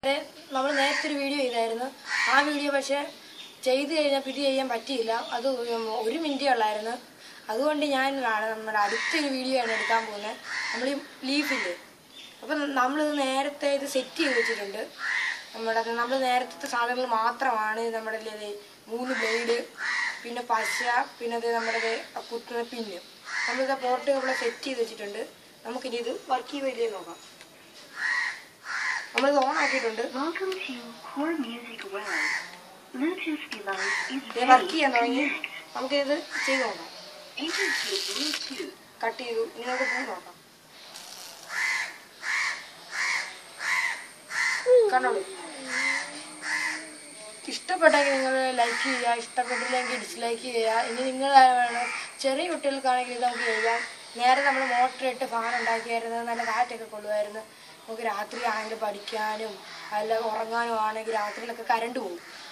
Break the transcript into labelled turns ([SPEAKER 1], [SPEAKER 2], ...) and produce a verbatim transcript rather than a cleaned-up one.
[SPEAKER 1] നമ്മൾ നേരത്തെ ഒരു വീഡിയോ ചെയ്തായിരുന്നു. ആ വീഡിയോ പക്ഷേ ചെയ്ത് കഴിഞ്ഞാൽ ഇത് ചെയ്യാൻ പറ്റിയില്ല. അത് ഒരു മിനിറ്റേ ഉള്ളായിരുന്നു. അതുകൊണ്ട് ഞാൻ നമ്മുടെ അടുത്തൊരു വീഡിയോ ആണ് എടുക്കാൻ പോകുന്നത്. നമ്മൾ ഈ ലീഫില്ലേ, അപ്പം നമ്മളിത് നേരത്തെ ഇത് സെറ്റ് ചെയ്ത് വെച്ചിട്ടുണ്ട്. നമ്മുടെ നമ്മൾ നേരത്തെ സാധനങ്ങൾ മാത്രമാണ് നമ്മുടെ മൂന്ന് ബ്ലേഡ്, പിന്നെ പശ, പിന്നെ അത് നമ്മുടെ കുത്തുന്ന പിന്ന്, നമ്മളിത് പോർട്ട് ഇവിടെ സെറ്റ് ചെയ്ത് വെച്ചിട്ടുണ്ട്. നമുക്കിനി ഇത് വർക്ക് ചെയ്യുകയില്ലേ നോക്കാം. നമ്മളിത് ഓൺ ആക്കിയിട്ടുണ്ട്. വർക്ക് ചെയ്യാൻ തുടങ്ങി. നമുക്കിത് ചെയ്ത് നോക്കാം. കട്ട് ചെയ്തു. ഇനി നമുക്ക് പൂ നോക്കാം. കണ്ടോളൂ. ഇഷ്ടപ്പെട്ടെങ്കിൽ നിങ്ങൾ ലൈക്ക് ചെയ്യുക, ഇഷ്ടപ്പെട്ടില്ലെങ്കിൽ ഡിസ്ലൈക്ക് ചെയ്യുക. ഇനി നിങ്ങൾ വേണം ചെറിയ കുട്ടികൾക്കാണെങ്കിൽ ഇത് നമുക്ക് ചെയ്യാം. നേരെ നമ്മൾ മോട്ടർ ഇട്ട് ഫാൻ ഉണ്ടാക്കിയായിരുന്നു, നല്ല കാറ്റൊക്കെ കൊള്ളുമായിരുന്നു. നമുക്ക് രാത്രി ആണെങ്കിൽ പഠിക്കാനും അല്ല ഉറങ്ങാനും ആണെങ്കിൽ രാത്രിയിലൊക്കെ കറണ്ട് പോകും.